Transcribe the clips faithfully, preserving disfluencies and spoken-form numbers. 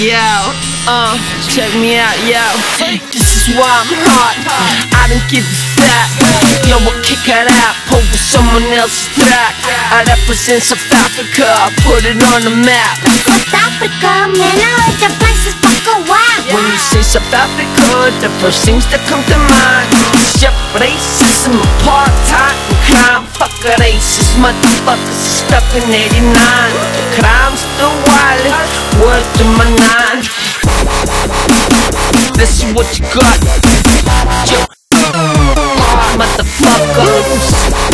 Yo, uh, check me out, yo. This is why I'm hot. I don't give a fuck. Yo, I'll kick it out, pull with someone else's track. I represent South Africa, I put it on the map. South Africa, man, I heard the place is fucking wild. When you say South Africa, the first things that come to mind is your racism, apartheid, and crime. Fuck a racist motherfuckers stuck in eighty-nine. The crime's still wild, word to my nine. Let's see what you got, yo, motherfuckers.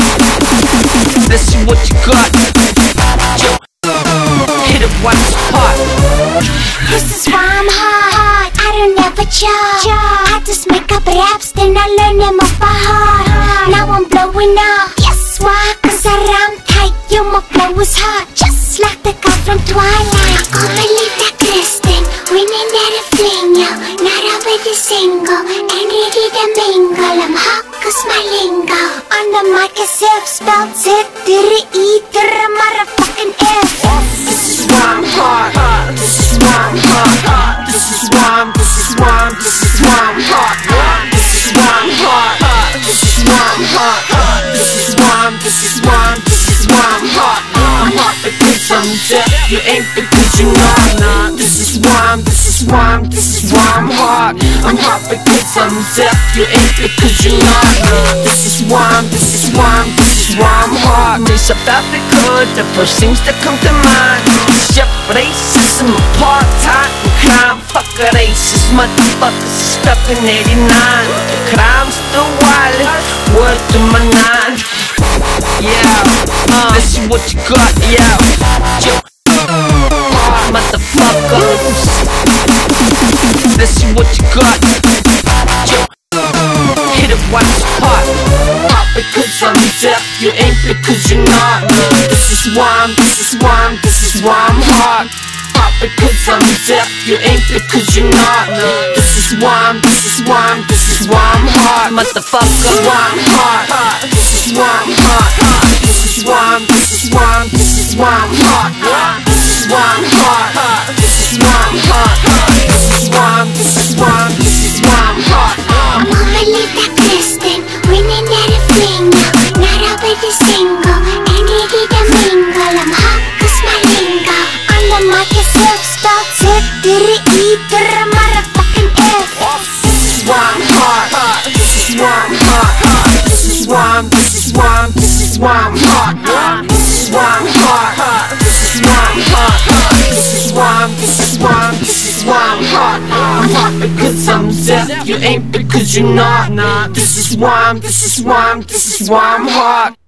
Let's see what you got, yo, hit it while it's hot. This is why I'm hot. I don't ever job. I just make up raps, then I learn them off by heart. Now I'm blowing up. Yes, why? Cause I rhyme tight. Yo, my flow is hot, just like the guy from Twilight. Come and leave that Kristen, winning at a fling, yo. Not already single, ain't ready to mingle. I'm hot cause my lingo on the mic is F, spelled Z, to the E, to the motherfucking F. This is why I'm hot. This is why I'm hot. This is why I'm, this is why I'm, this is why I'm hot. This is why I'm hot. This is why I'm hot. This is why I'm, this is why I'm, this is why I'm hot. I'm hot because I'm deaf. You ain't because you're not. This is why I'm, this is why I'm, this is why I'm hot. I'm hot because I'm deaf. You ain't because you're not. This is why I'm, this is why I'm, this is why I'm hot. In South Africa, the first things that come to mind is your racism, apartheid, and crime. Fuck a racist motherfuckers stuck in eighty-nine. The crime's still wild, word to my nine. Yeah, uh, let's see what you got, yeah. Yo, motherfuckers. Let's see what you got, yo. Hit it while it's hot. Hot because I'm deaf, you ain't because you're not. This is why I'm, this is why I'm, this is why I'm hot. Hot because I'm deaf, you ain't because you're not. This is why I'm, this is why I'm, this is why I'm hot. Motherfucker, this is why I'm hot. This is why I'm hot. This is why I'm, this is why I'm, this is why I'm hot. This is why I'm hot. This is why I'm hot. This is why I'm, this is why I'm, this is why I'm hot. I'm gonna leave that Kristen, winning at a fling, yo. Not already single, ain't ready to mingle. I'm hot cause my lingo on the mic is F, spelled Z, to the E, to the motherfucking F. This is why I'm hot. This is why I'm hot. This is why I'm, this is why I'm, this is why I'm hot. This is why I'm hot. This is why I'm hot. This is why I'm, this is why I'm, this is why I'm hot. I'm hot because I'm deaf, you ain't because you're not. This is why I'm, this is why I'm, this is why I'm hot.